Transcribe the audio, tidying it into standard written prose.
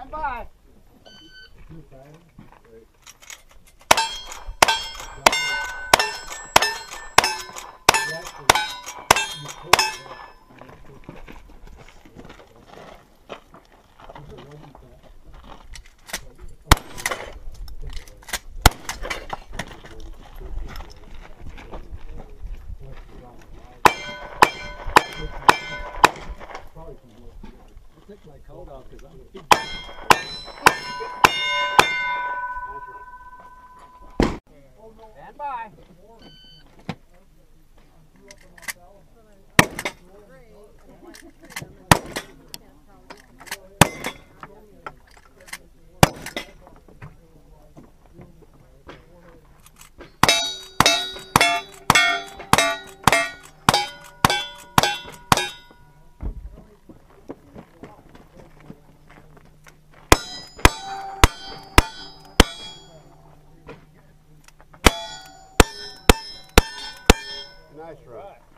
Stand by. Take my coat off because I'm big. Stand by. Nice run.